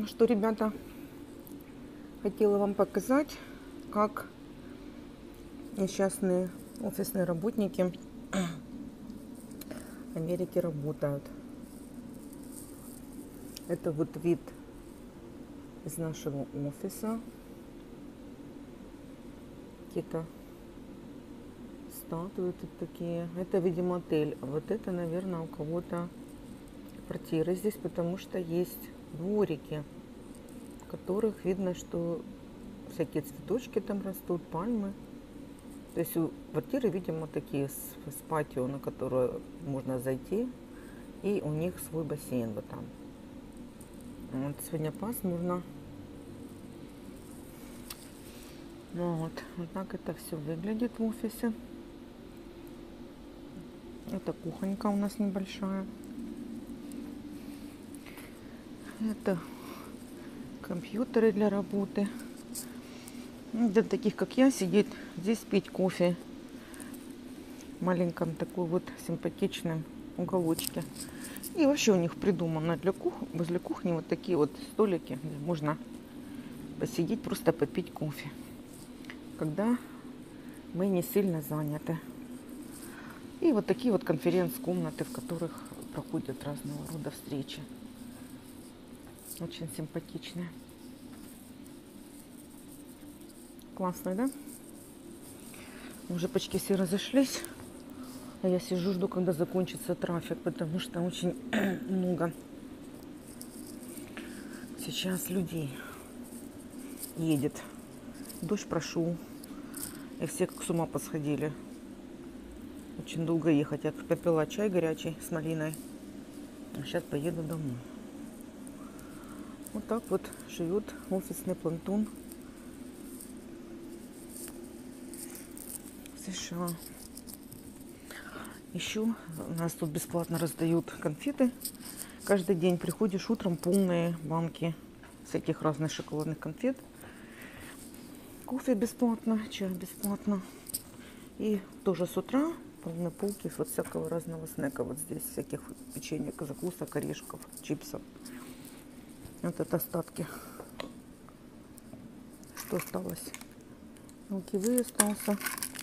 Что, ребята, хотела вам показать, как несчастные офисные работники Америки работают. Это вот вид из нашего офиса. Какие-то статуи тут такие. Это, видимо, отель. А вот это, наверное, у кого-то квартира здесь, потому что есть дворики, в которых видно, что всякие цветочки там растут, пальмы. То есть у квартиры, видимо, такие с патио, на которое можно зайти, и у них свой бассейн вот там. Вот сегодня пасмурно. Ну вот так это все выглядит в офисе. Это кухонька у нас небольшая. Это компьютеры для работы. Для таких, как я, сидеть здесь пить кофе в маленьком такой вот симпатичном уголочке. И вообще у них придумано возле кухни вот такие вот столики, где можно посидеть, просто попить кофе, когда мы не сильно заняты. И вот такие вот конференц-комнаты, в которых проходят разного рода встречи. Очень симпатичные. Классные, да? Уже почти все разошлись. А я сижу, жду, когда закончится трафик, потому что очень много сейчас людей едет. Дождь прошел, и все как с ума посходили. Очень долго ехать. Я попила чай горячий с малиной. А сейчас поеду домой. Вот так вот живет офисный плантун в США. Еще у нас тут бесплатно раздают конфеты. Каждый день приходишь утром, полные банки всяких разных шоколадных конфет. Кофе бесплатно, чай бесплатно. И тоже с утра полные полки вот всякого разного снека. Вот здесь всяких печенья, закусок, орешков, чипсов. Вот это остатки. Что осталось? Милки остался.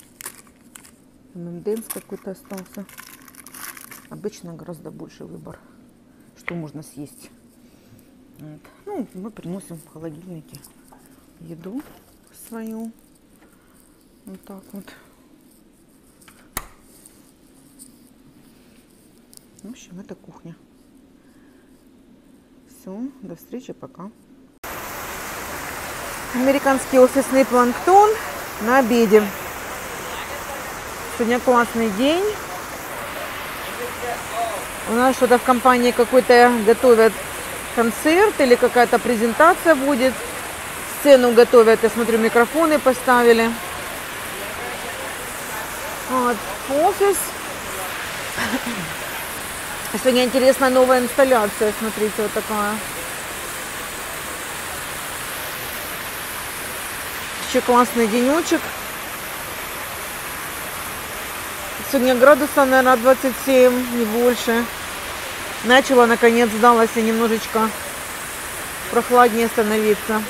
ММДМС какой-то остался. Обычно гораздо больше выбор, что можно съесть. Вот. Ну, мы приносим в холодильнике еду свою. Вот так вот. В общем, это кухня. Все, до встречи, пока. Американский офисный планктон на обеде. Сегодня классный день. У нас что-то в компании какой-то готовят концерт или какая-то презентация будет. Сцену готовят, я смотрю, микрофоны поставили. Вот, офис. Сегодня интересная новая инсталляция, смотрите, вот такая. Еще классный денечек. Сегодня градусов, наверное, 27, не больше. Начала, наконец, сдалась и немножечко прохладнее становиться.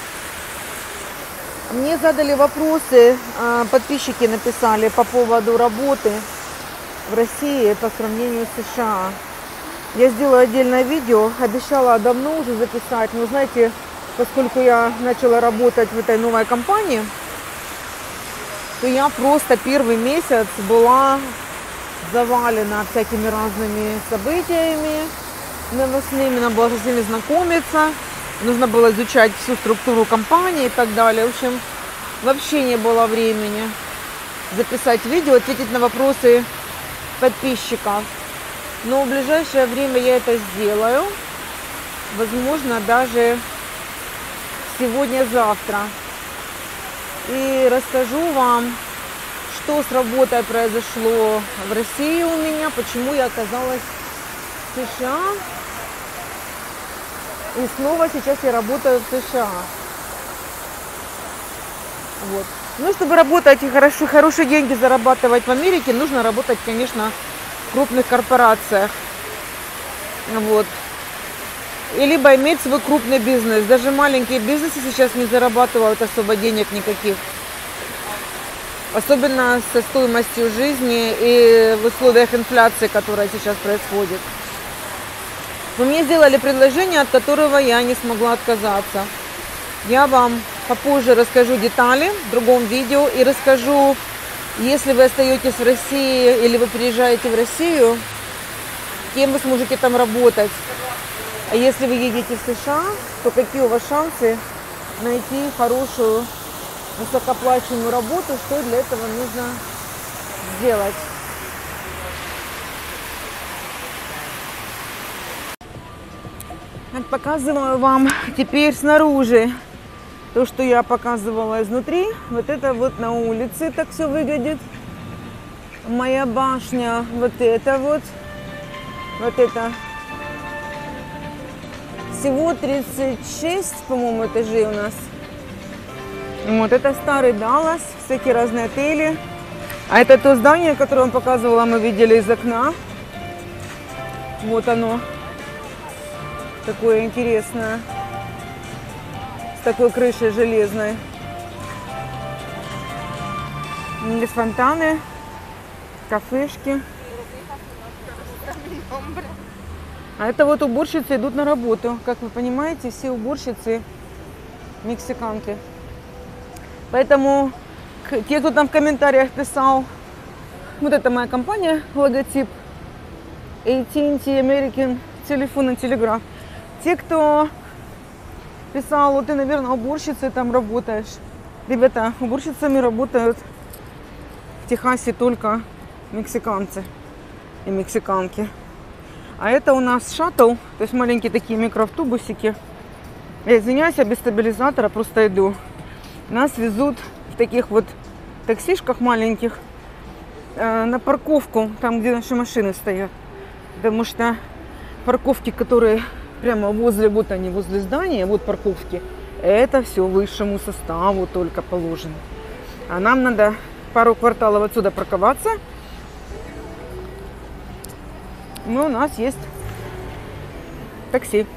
Мне задали вопросы, подписчики написали по поводу работы в России по сравнению с США. Я сделала отдельное видео, обещала давно уже записать, но знаете, поскольку я начала работать в этой новой компании, то я просто первый месяц была завалена всякими разными событиями новостными, надо было со всеми знакомиться, нужно было изучать всю структуру компании и так далее. В общем, вообще не было времени записать видео, ответить на вопросы подписчиков. Но в ближайшее время я это сделаю. Возможно, даже сегодня-завтра. И расскажу вам, что с работой произошло в России у меня, почему я оказалась в США. И снова сейчас я работаю в США. Вот. Ну, чтобы работать и хорошие деньги зарабатывать в Америке, нужно работать, конечно, в крупных корпорациях. Вот. и либо иметь свой крупный бизнес. Даже маленькие бизнесы сейчас не зарабатывают особо денег никаких. Особенно со стоимостью жизни и в условиях инфляции, которая сейчас происходит. Но мне сделали предложение, от которого я не смогла отказаться. Я вам попозже расскажу детали в другом видео и расскажу, если вы остаетесь в России или вы приезжаете в Россию, кем вы сможете там работать. А если вы едете в США, то какие у вас шансы найти хорошую, высокооплачиваемую работу, что для этого нужно сделать. Показываю вам теперь снаружи то, что я показывала изнутри. Вот это вот на улице так все выглядит. Моя башня, вот это вот. Вот это. Всего 36, по-моему, этажей у нас. Вот это старый Даллас, всякие разные отели. А это то здание, которое я вам показывала, мы видели из окна. Вот оно. Такое интересное. С такой крышей железной. Здесь фонтаны, кафешки. А это вот уборщицы идут на работу. Как вы понимаете, все уборщицы мексиканки. Поэтому те, кто там в комментариях писал, вот это моя компания, логотип AT&T American Telephone and Telegraph. Те, кто писал, вот ты, наверное, уборщицей там работаешь. Ребята, уборщицами работают в Техасе только мексиканцы и мексиканки. А это у нас шаттл, то есть маленькие такие микроавтобусики. Я извиняюсь, я без стабилизатора просто иду. Нас везут в таких вот таксишках маленьких на парковку, там, где наши машины стоят. Потому что парковки, которые прямо возле, вот они, возле здания, вот парковки, это все высшему составу только положено. А нам надо пару кварталов отсюда парковаться. Ну, у нас есть такси.